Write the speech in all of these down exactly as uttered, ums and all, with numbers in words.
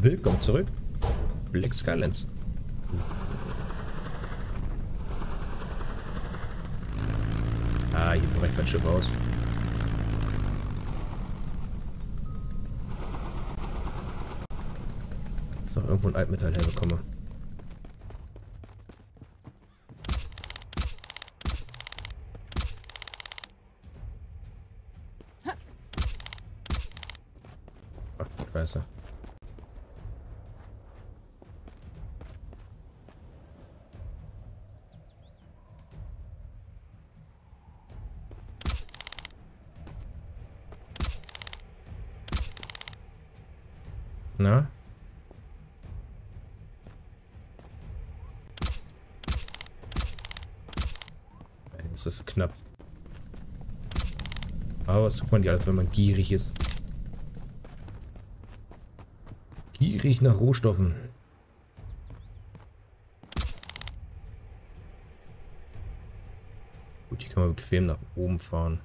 Willkommen zurück. Black Skylands. Ah, hier bricht mein Schiff aus. Jetzt noch irgendwo ein Altmetall herbekomme. Ach, Scheiße. Na? Das ist knapp. Aber was tut man nicht alles, wenn man gierig ist? Gierig nach Rohstoffen. Gut, hier kann man bequem nach oben fahren.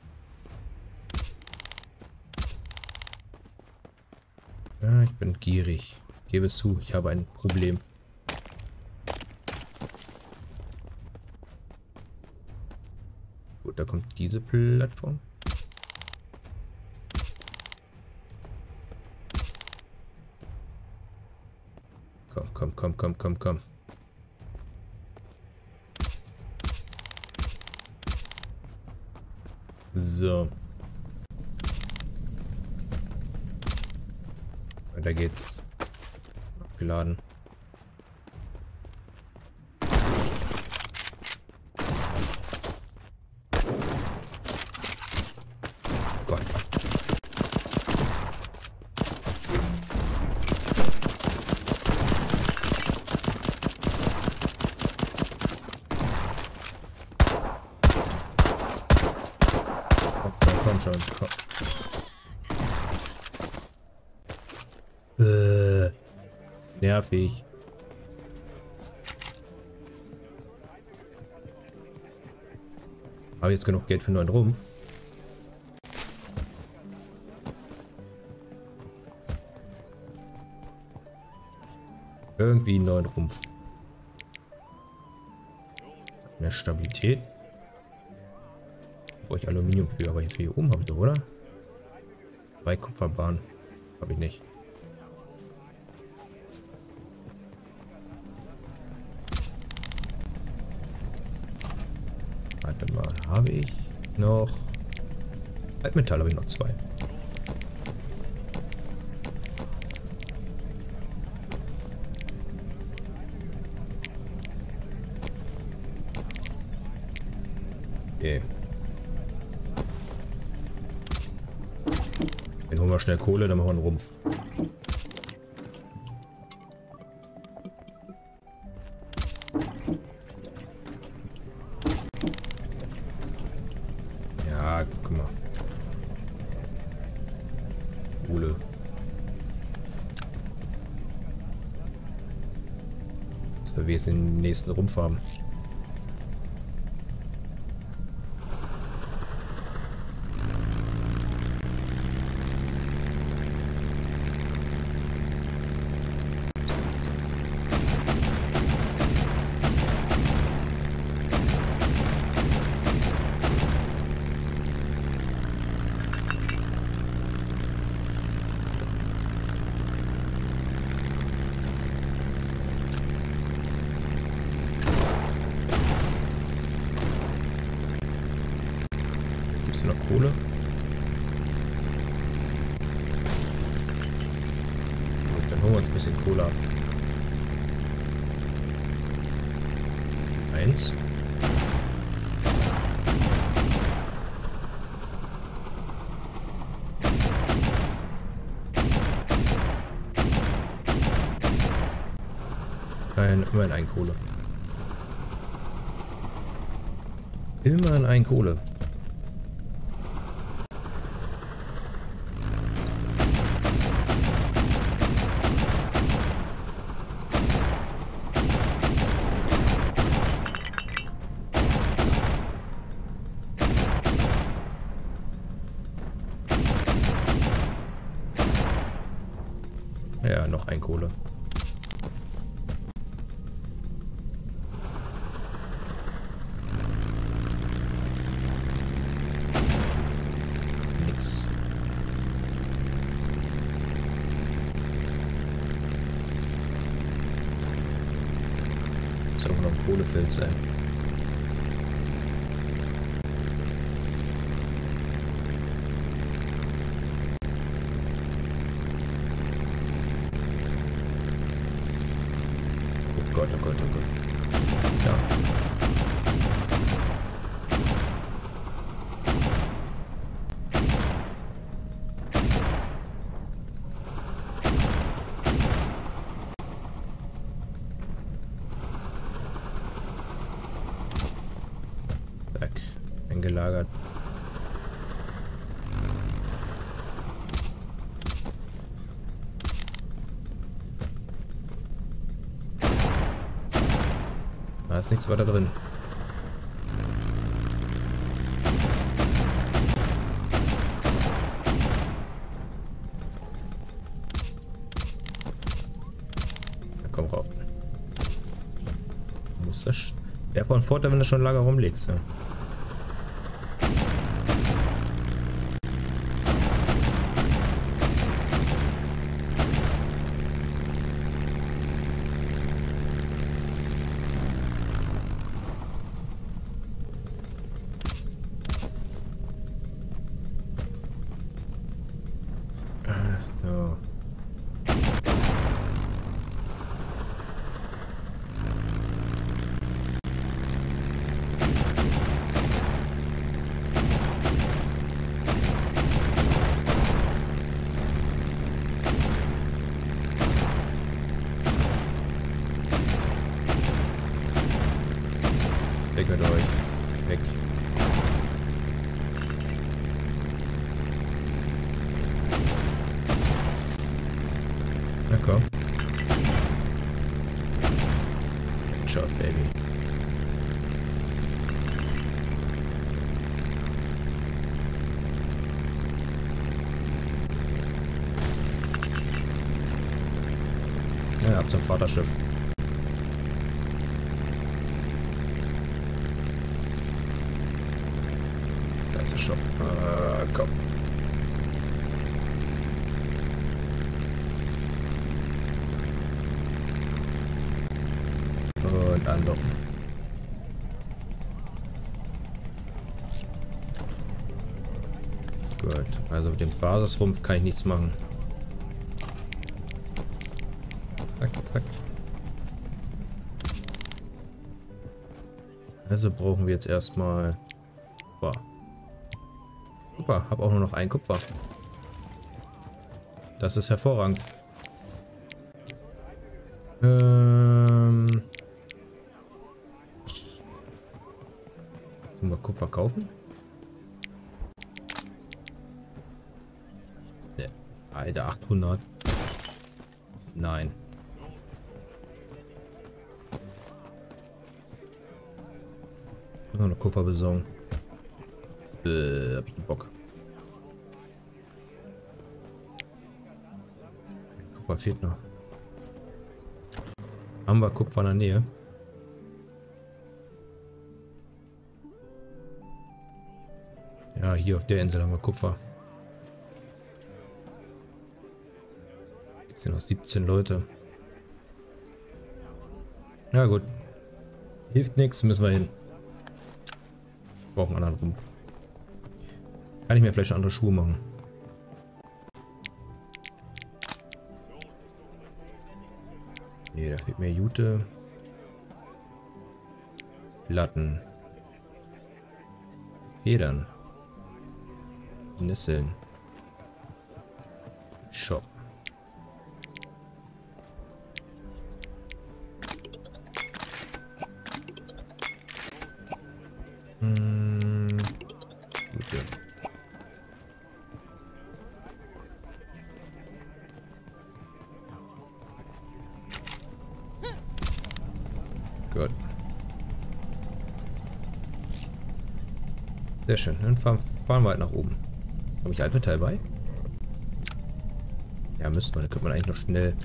Ja, ich bin gierig. Ich gebe es zu, ich habe ein Problem. Gut, da kommt diese Plattform. Komm, komm, komm, komm, komm, komm. So. Da geht's. Geladen. Gott. Komm, komm schon. Komm. Äh, nervig. Habe jetzt genug Geld für einen neuen Rumpf? Irgendwie einen neuen Rumpf. Mehr Stabilität. Brauche ich Aluminium für, aber jetzt hier oben habe ich doch, oder? Zwei Kupferbahnen. Habe ich nicht. Warte mal, habe ich noch Altmetall, habe ich noch zwei. Okay. Dann holen wir schnell Kohle, dann machen wir einen Rumpf. Ja, guck mal. Kohle. So, wir jetzt den nächsten Rumpf haben. Noch Kohle. Gut, dann holen wir uns ein bisschen Kohle ab. Eins. Nein, immerhin ein Kohle. Immerhin ein Kohle. Ja, noch ein Kohle. Nix. Ist auch noch ein Kohlefeld sein. Oh Gott, oh Gott, oh Gott. Ja. Zack. Eingelagert. Da ist nichts weiter drin. Na komm rauf. Muss das. Wäre von Vorteil, wenn du schon lange rumlegst. Ja. So. Weg mit euch. Weg. Na komm. Shot, Baby. Ja, ab zum Vaterschiff. Da ist der Shop. Äh, komm. Und andocken. Gut, also mit dem Basisrumpf kann ich nichts machen. Zack, zack. Also brauchen wir jetzt erstmal Kupfer. Super, habe auch nur noch ein Kupfer. Das ist hervorragend. Ähm... Können wir Kupfer kaufen? Ne, Alter, achthundert. Nein. Ich muss noch eine Kupfer besorgen. Äh, hab ich einen Bock. Kupfer fehlt noch. Haben wir Kupfer in der Nähe? Ja, hier auf der Insel haben wir Kupfer. Gibt es ja noch siebzehn Leute. Ja gut. Hilft nichts, müssen wir hin. Brauchen einen anderen Rumpf. Kann ich mir vielleicht andere Schuhe machen? Nee, da fehlt mir Jute. Platten. Federn. Nisseln. Shop. Hm. Gute. Gut. Sehr schön. Dann fahren, fahren wir halt nach oben. Habe ich Altmetall bei? Ja, müsste man. Dann könnte man eigentlich noch schnell...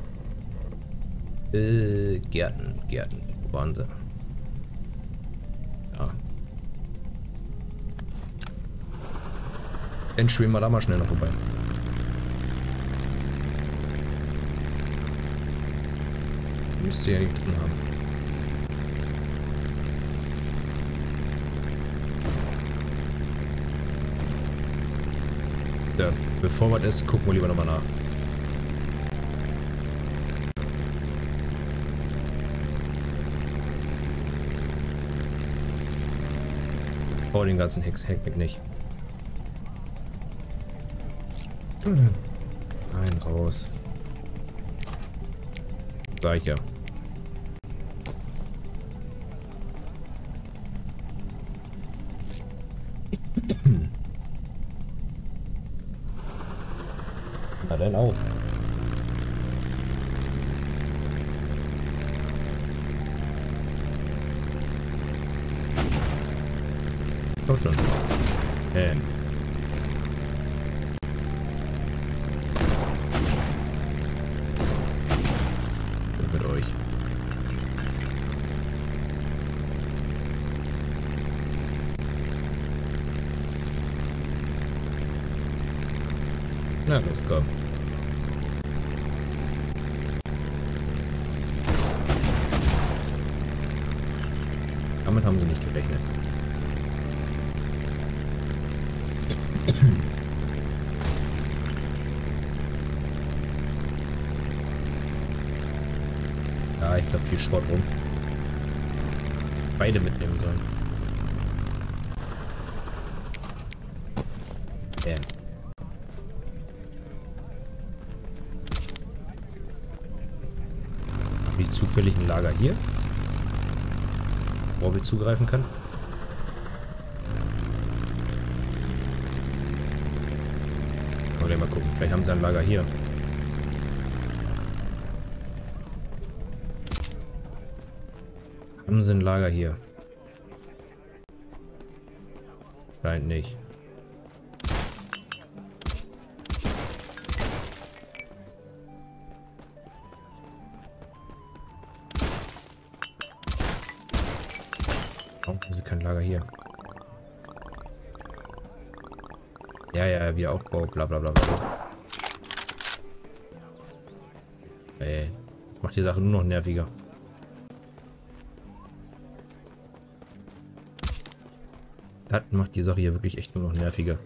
Äh, Gärten, Gärten. Wo waren sie? Ja. Dann schwimmen wir da mal schnell noch vorbei. Müsste ja nicht drin haben. Ja, bevor man das gucken wir lieber nochmal nach. Oh, den ganzen Heck nicht. Nein, raus. Sag ich ja. Na dann auch. Komm schon. Ähm. Mit euch. Na, los, komm. Damit haben sie nicht gerechnet. Ja, ich glaube viel Schrott rum. Beide mitnehmen sollen. Bam. Wie zufällig ein Lager hier, wo wir zugreifen kann. Mal gucken, vielleicht haben sie ein Lager hier. Haben sie ein Lager hier? Scheint nicht. Warum haben sie kein Lager hier? Ja, ja, wieder Aufbau, bla bla bla bla. Ey, das macht die Sache nur noch nerviger. Das macht die Sache hier wirklich echt nur noch nerviger.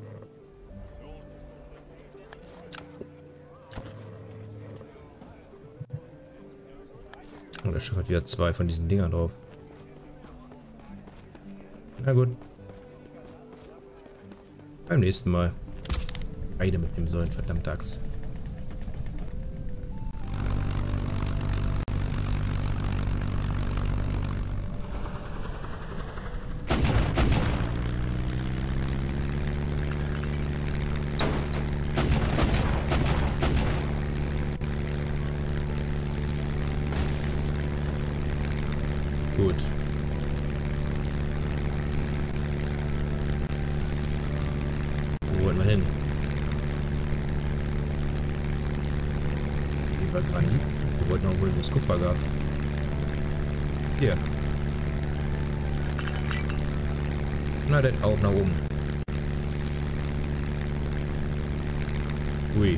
Und das Schiff hat wieder zwei von diesen Dingern drauf. Na gut. Beim nächsten Mal. Beide mitnehmen sollen, verdammte Axt. Gut. Wo wollen wir hin? Lieber Granit. Wir wollten auch wohl das Kupfer gehabt. Hier. Na, das auch nach oben. Ui.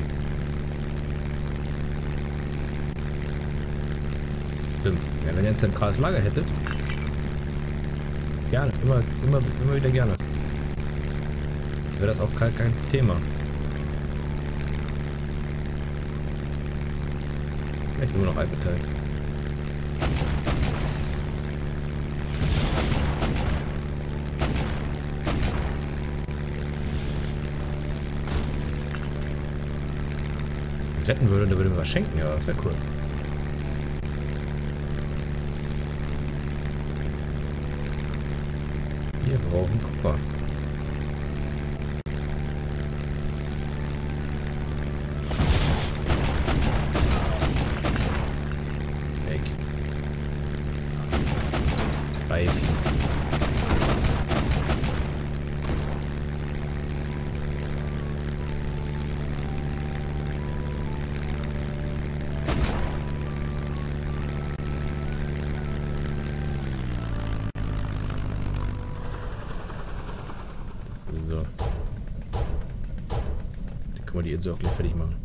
Stimmt. Ja, wenn ihr ein zentrales Lager hättet. Gerne. Immer, immer, immer wieder gerne. Wäre das auch kein, kein Thema. Vielleicht nur noch eingeteilt. Retten würde, der würde mir was schenken, ja, wäre cool. Wir brauchen Kupfer. Weg. Drei Fies. Mal die Insel auch gleich fertig machen.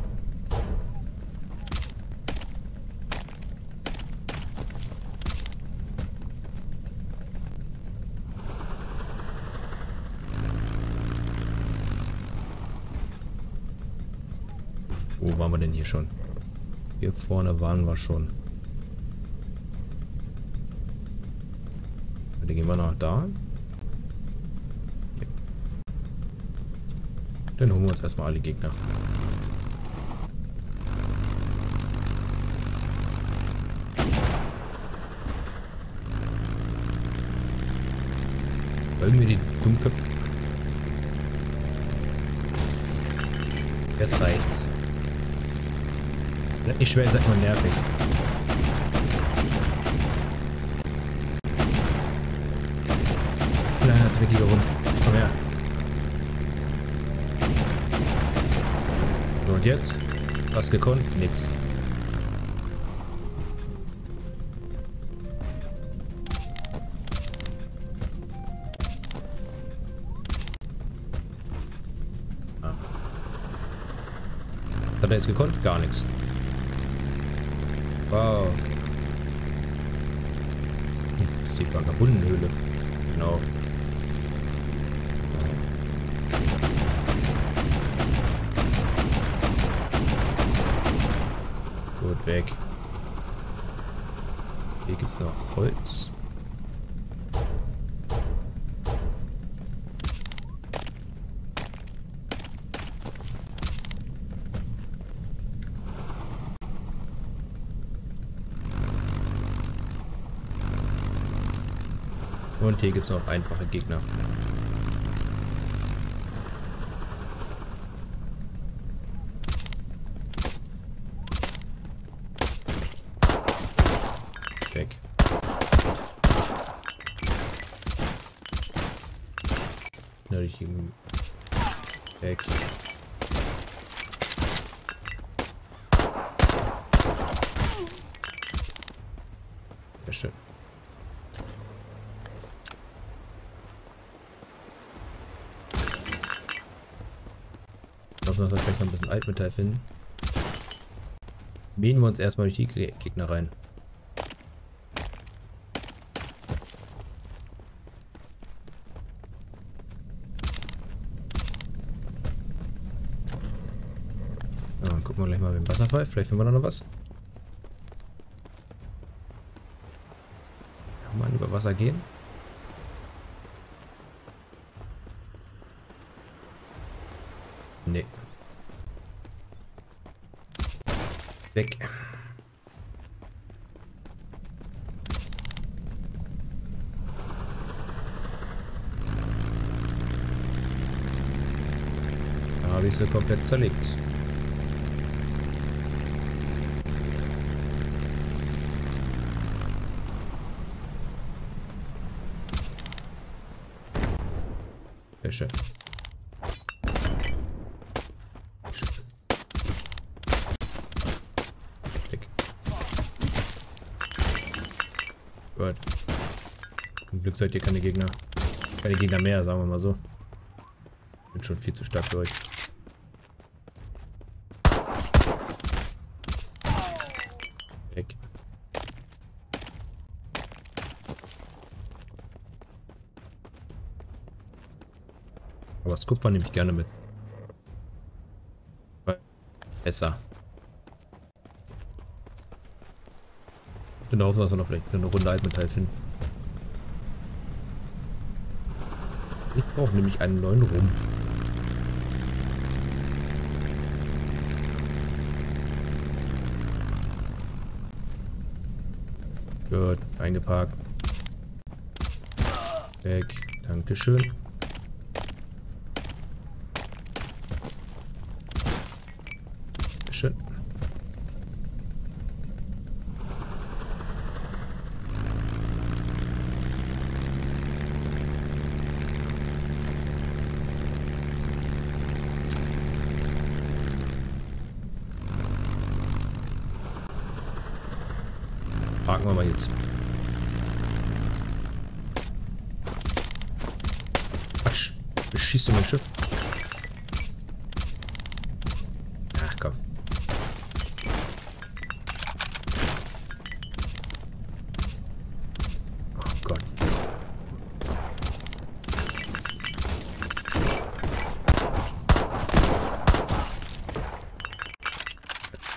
Wo waren wir denn hier schon? Hier vorne waren wir schon. Dann gehen wir nach da. Dann holen wir uns erstmal alle Gegner. Wollen wir die Dummköpfe? Jetzt reicht's. Nicht schwer, ist einfach nervig. Kleiner dreckiger Hund. Komm her. So, und jetzt? Was gekonnt? Nix. Ah. Hat er jetzt gekonnt? Gar nichts. Wow. Das ist die Vagabundenhöhle. Genau. Gut, weg. Hier gibt es noch Holz. Und hier gibt es noch einfache Gegner. Weg. Natürlich weg. Sehr schön. Hoffen, dass wir vielleicht noch ein bisschen Altmetall finden. Mähen wir uns erstmal durch die Gegner rein. Ja, dann gucken wir gleich mal mit dem Wasserfall. Vielleicht finden wir da noch was. Kann man über Wasser gehen? Nee. Weg. Da habe ich sie komplett zerlegt. Sehr schön. Gut. Zum Glück seid ihr keine Gegner. Keine Gegner mehr, sagen wir mal so. Bin schon viel zu stark für euch. Weg. Aber das Kupfer nehme ich gerne mit. Besser. Dann hoffen wir, dass wir noch vielleicht eine Runde Altmetall finden. Ich brauche nämlich einen neuen Rumpf. Gut, eingeparkt. Weg. Dankeschön. Schön. Parken wir mal jetzt. Quatsch. Beschießt du mein Schiff?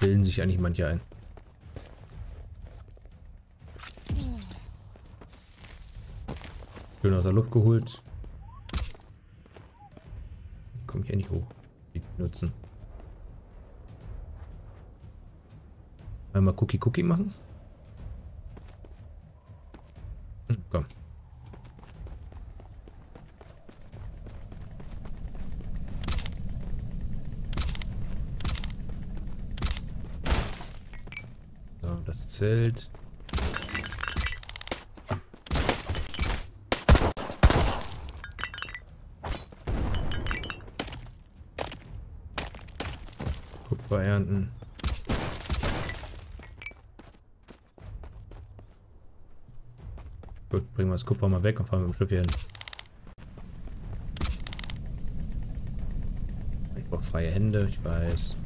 bilden sich eigentlich manche ein. Schön aus der Luft geholt. Komme ich ja nicht hoch. Die nutzen. Einmal Cookie Cookie machen. Hm, komm. So, das Zelt. Kupfer ernten. Gut, bringen wir das Kupfer mal weg und fahren mit dem Schiff hier hin. Ich brauche freie Hände, ich weiß.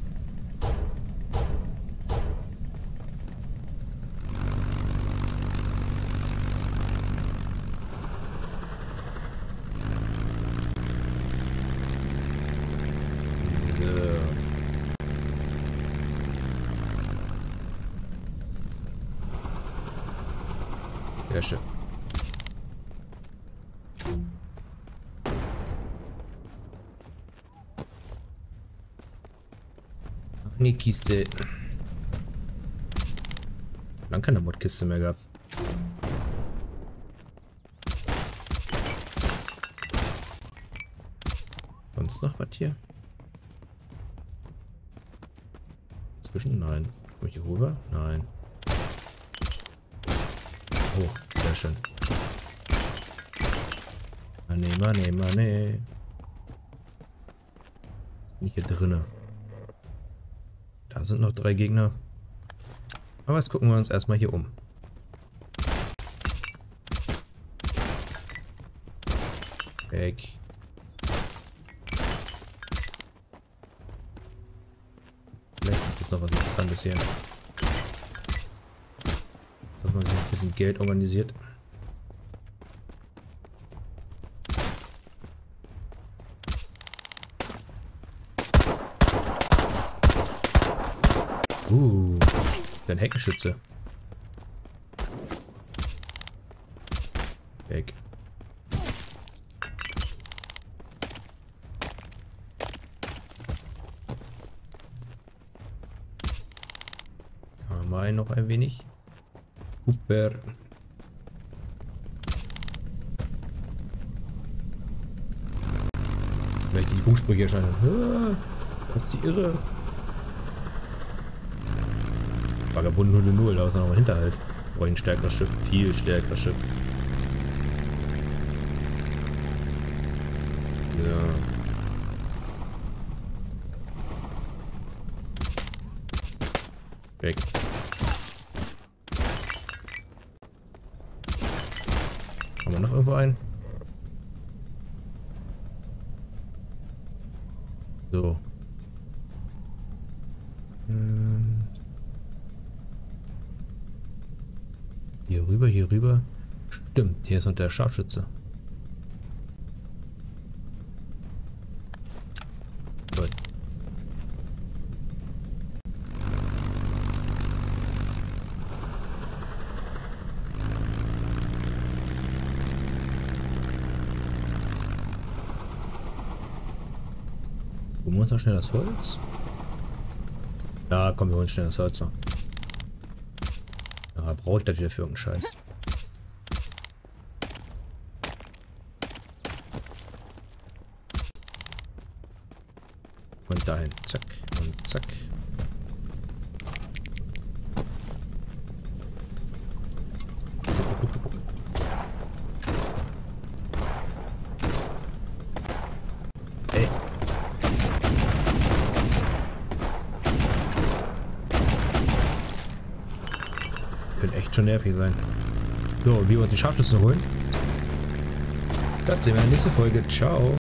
Sehr schön. Eine Kiste. Lang keine Modkiste mehr gehabt. Sonst noch was hier? Zwischen? Nein. Komme ich hier rüber? Nein. Oh, sehr schön. Money, money, money. Jetzt bin ich hier drinne. Da sind noch drei Gegner. Aber jetzt gucken wir uns erstmal hier um. Weg. Vielleicht gibt es noch was Interessantes hier. Dass man sich ein bisschen Geld organisiert. Uh, ein Heckenschütze. Weg. Haben wir noch ein wenig. Kupfer. Welche die Funksprüche erscheinen. Ah, das ist die Irre. Vagabund null null, da ist noch mal Hinterhalt. Oh, ein stärkeres Schiff, viel stärkeres Schiff. Ja. Weg. Haben wir noch irgendwo einen? So. Hm. Hier rüber, hier rüber. Stimmt, hier ist noch der Scharfschütze. Gut. Holen wir uns noch schnell das Holz? Ja, komm, wir holen schnell das Holz noch. Ja, brauche ich das wieder für irgendeinen Scheiß? Und dahin. Zack und zack. Ey. Könnte echt schon nervig sein. So, wie wir uns die Scharfschüsse holen. Das sehen wir in der nächsten Folge. Ciao.